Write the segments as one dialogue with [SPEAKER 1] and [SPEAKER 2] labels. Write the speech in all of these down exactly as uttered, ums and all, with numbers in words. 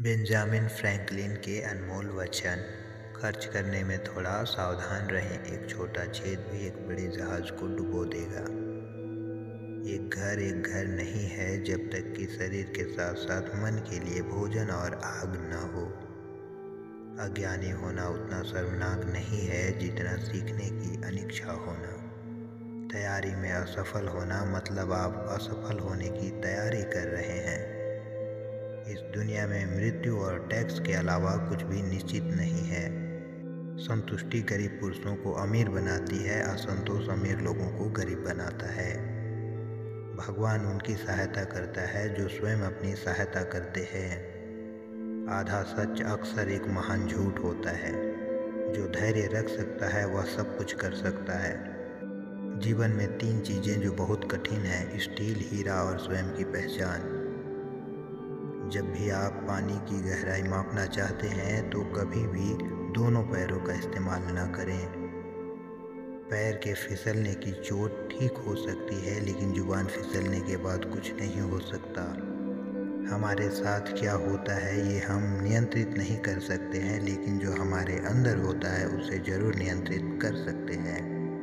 [SPEAKER 1] Benjamin Franklin के अनमोल वचन। खर्च करने में थोड़ा सावधान रहें, एक छोटा छेद भी एक बड़े जहाज को डुबो देगा। एक घर एक घर नहीं है जब तक कि शरीर के साथ साथ मन के लिए भोजन और आग न हो। अज्ञानी होना उतना शर्मनाक नहीं है जितना सीखने की अनिच्छा होना। तैयारी में असफल होना मतलब आप असफल होने की तैयारी कर रहे हैं। इस दुनिया में मृत्यु और टैक्स के अलावा कुछ भी निश्चित नहीं है। संतुष्टि गरीब पुरुषों को अमीर बनाती है, असंतोष अमीर लोगों को गरीब बनाता है। भगवान उनकी सहायता करता है जो स्वयं अपनी सहायता करते हैं। आधा सच अक्सर एक महान झूठ होता है। जो धैर्य रख सकता है वह सब कुछ कर सकता है। जीवन में तीन चीजें जो बहुत कठिन है: स्टील, हीरा और स्वयं की पहचान। जब भी आप पानी की गहराई मापना चाहते हैं तो कभी भी दोनों पैरों का इस्तेमाल न करें। पैर के फिसलने की चोट ठीक हो सकती है, लेकिन जुबान फिसलने के बाद कुछ नहीं हो सकता। हमारे साथ क्या होता है ये हम नियंत्रित नहीं कर सकते हैं, लेकिन जो हमारे अंदर होता है उसे जरूर नियंत्रित कर सकते हैं।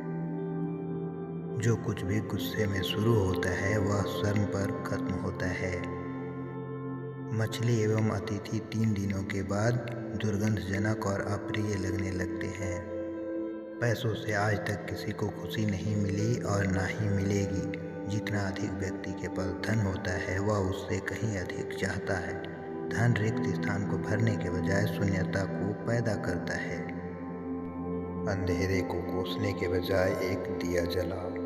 [SPEAKER 1] जो कुछ भी गुस्से में शुरू होता है वह शर्म पर खत्म होता है। मछली एवं अतिथि तीन दिनों के बाद दुर्गंधजनक और अप्रिय लगने लगते हैं। पैसों से आज तक किसी को खुशी नहीं मिली और ना ही मिलेगी। जितना अधिक व्यक्ति के पास धन होता है वह उससे कहीं अधिक चाहता है। धन रिक्त स्थान को भरने के बजाय शून्यता को पैदा करता है। अंधेरे को कोसने के बजाय एक दिया जलाओ।